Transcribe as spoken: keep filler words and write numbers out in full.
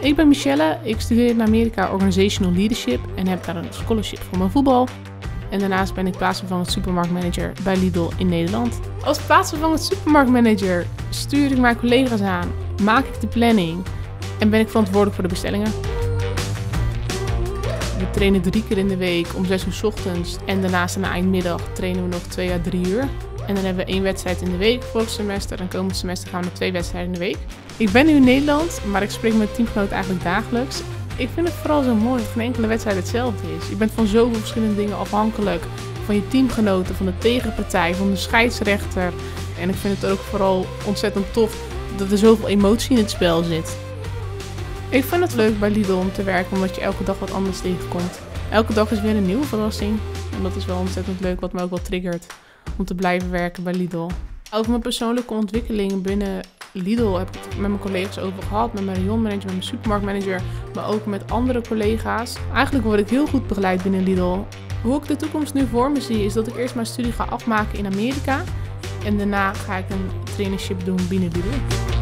Ik ben Michelle, ik studeer in Amerika Organizational Leadership en heb daar een scholarship voor mijn voetbal. En daarnaast ben ik plaatsvervangend supermarktmanager bij Lidl in Nederland. Als plaatsvervangend supermarktmanager stuur ik mijn collega's aan, maak ik de planning en ben ik verantwoordelijk voor de bestellingen. We trainen drie keer in de week om zes uur 's ochtends en daarnaast aan de eindmiddag trainen we nog twee à drie uur. En dan hebben we één wedstrijd in de week vorig semester en komend semester gaan we naar twee wedstrijden in de week. Ik ben nu in Nederland, maar ik spreek met teamgenoten eigenlijk dagelijks. Ik vind het vooral zo mooi dat geen enkele wedstrijd hetzelfde is. Je bent van zoveel verschillende dingen afhankelijk. Van je teamgenoten, van de tegenpartij, van de scheidsrechter. En ik vind het ook vooral ontzettend tof dat er zoveel emotie in het spel zit. Ik vind het leuk bij Lidl om te werken omdat je elke dag wat anders tegenkomt. Elke dag is weer een nieuwe verrassing. En dat is wel ontzettend leuk, wat me ook wel triggert om te blijven werken bij Lidl. Over mijn persoonlijke ontwikkeling binnen Lidl heb ik het met mijn collega's over gehad. Met mijn rayonmanager, met mijn supermarktmanager, maar ook met andere collega's. Eigenlijk word ik heel goed begeleid binnen Lidl. Hoe ik de toekomst nu voor me zie is dat ik eerst mijn studie ga afmaken in Amerika. En daarna ga ik een traineeship doen binnen Lidl.